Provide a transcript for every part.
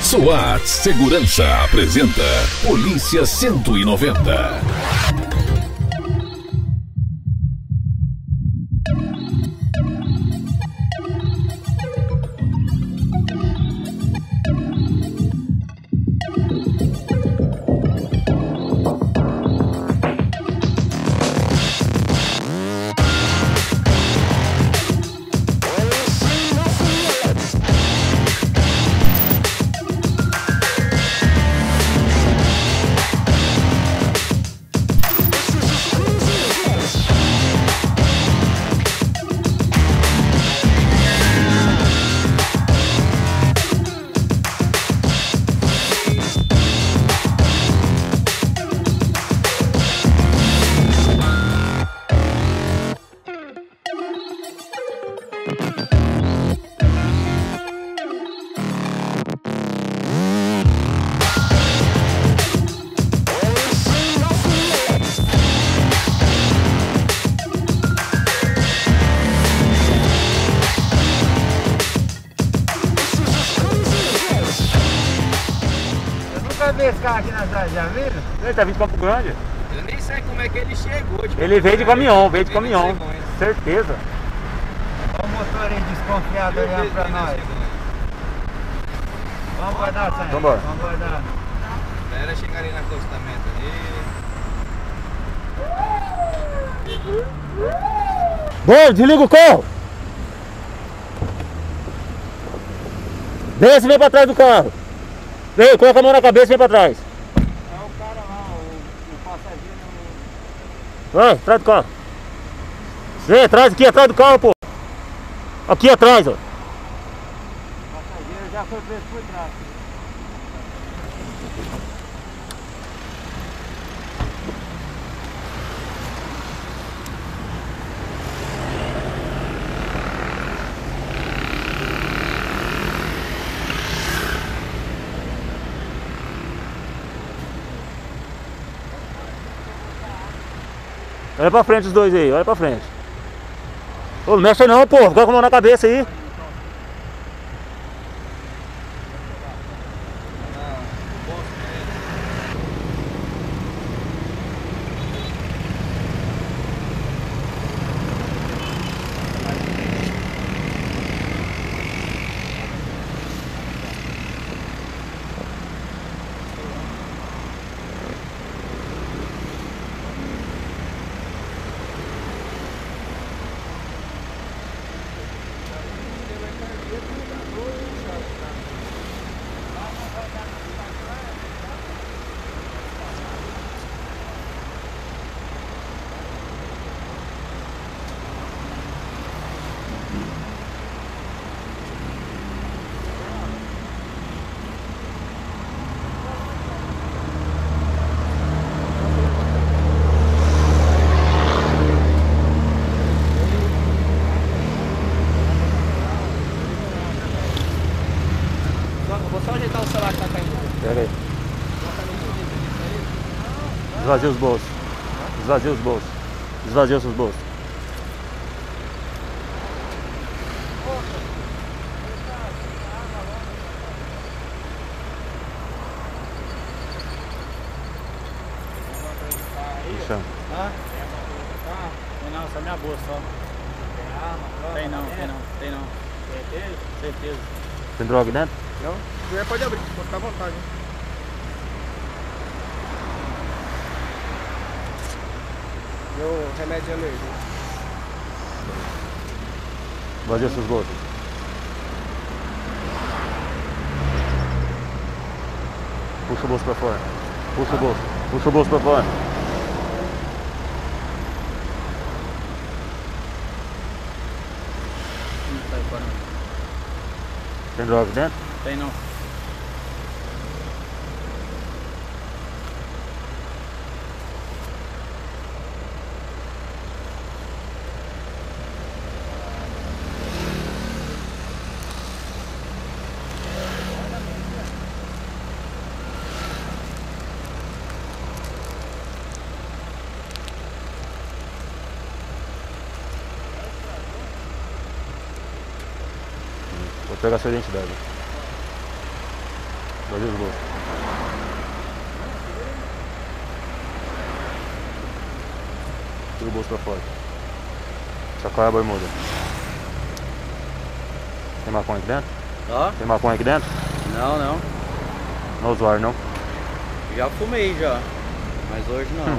SWAT Segurança apresenta Polícia 190. Esse carro aqui na cidade, já viram? Ele tá vindo de Campo Grande. Eu nem sei como é que ele chegou. Ele veio de caminhão, certeza. Olha o motor aí desconfiado olhando pra nós. Vamos guardar, Sérgio. Vambora. Vamos guardar. Ela chegaria no acostamento ali. Bom, desliga o carro. Desce e vem pra trás do carro. Vem, coloca a mão na cabeça e vem pra trás. É o cara lá, o passageiro. Vai, atrás do carro. Vem, atrás, aqui atrás do carro, pô. Aqui atrás, ó. O passageiro já foi preso por trás. Olha pra frente os dois aí, olha pra frente. Ô, não mexe não, pô, coloca a mão na cabeça aí. Vou só ajeitar o celular que tá caindo. Pega aí. Esvazia os bolsos. Esvazia os bolsos. Esvazia os seus bolsos. Chama. Hã? Tem não, só minha bolsa só. Tem não. Certeza? Certeza. Tem droga dentro? Não? Você pode abrir, pode ficar à vontade. Hein? Meu remédio de alergia. Esvazia os seus bolsos. Puxa o bolso pra fora. Puxa o bolso. Puxa o bolso pra fora. Tem droga dentro? Tem não. Vou pegar sua identidade. Dois esboços. Tira o bolso pra fora. Sacola a bermuda. Tem maconha aqui dentro? Ó? Tem maconha aqui dentro? Não, não. Não usuário não? Já fumei já. Mas hoje não.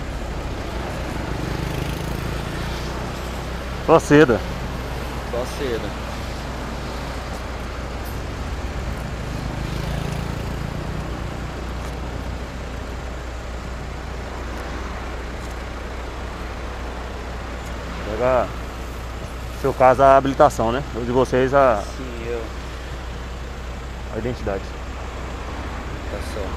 Só seda. Só seda. Pega, no seu caso, a habilitação, né? O de vocês, a Sim, eu. identidade. Tá só.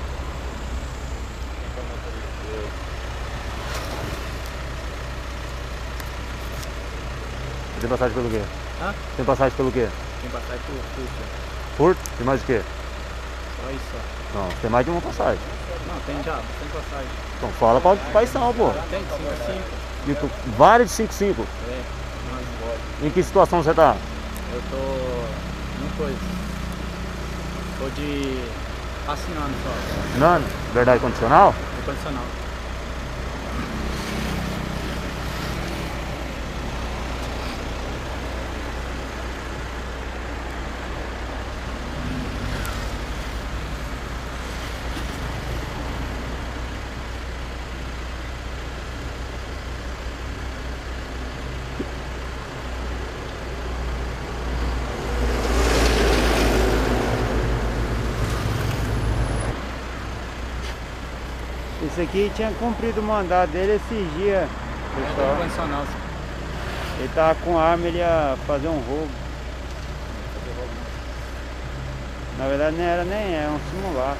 Tem passagem pelo quê? Hã? Tem passagem pelo quê? Tem passagem por furto. Furto? Tem mais o quê? Só isso, ó. Não, tem mais de uma passagem. Não, tem já, tem passagem. Então fala quais são, pô. Tem 5-5. Vários de 5-5. É, mas pode. Em que situação você tá? Eu tô. Uma coisa. Tô de. Assinando só. Nano? Verdade condicional? No condicional. Esse aqui tinha cumprido o mandado dele esses dias, pessoal. Condicional. Ele tava com arma, ele ia fazer um roubo. Na verdade não era nem, é um simulacro.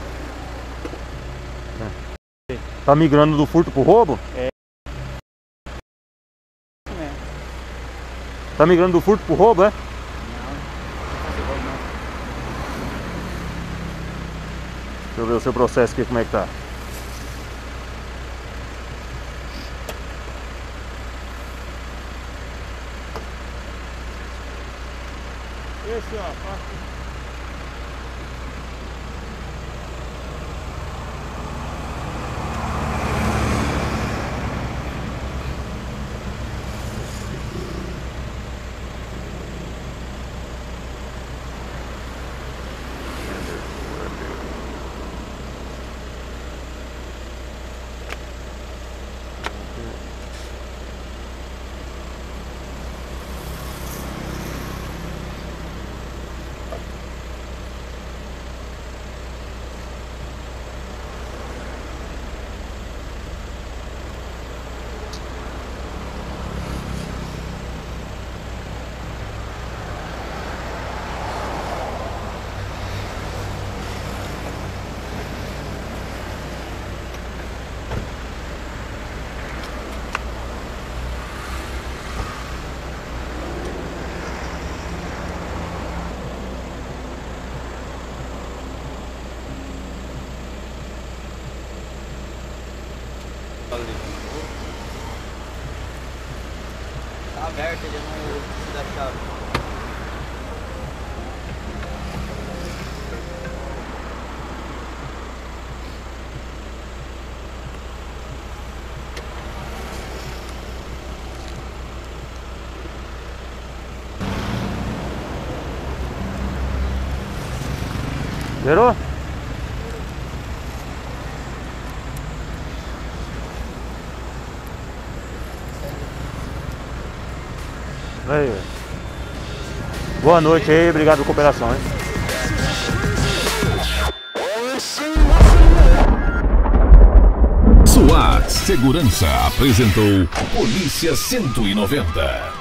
Tá migrando do furto pro roubo? É. Tá migrando do furto pro roubo, é? Deixa eu ver o seu processo aqui, como é que tá. Esse, ó, Tá aberto, ele não precisa da chave. Zerou? Aí. Boa noite aí, obrigado pela cooperação, hein? SWAT Segurança apresentou Polícia 190.